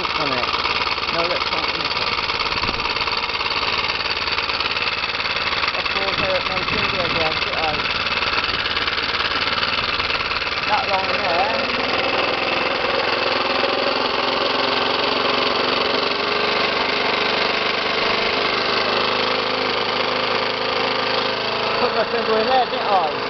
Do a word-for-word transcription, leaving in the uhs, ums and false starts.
hook on it. No electronic nickel. Of course, I have no finger again, did I? That line there. Put my finger in there, didn't I?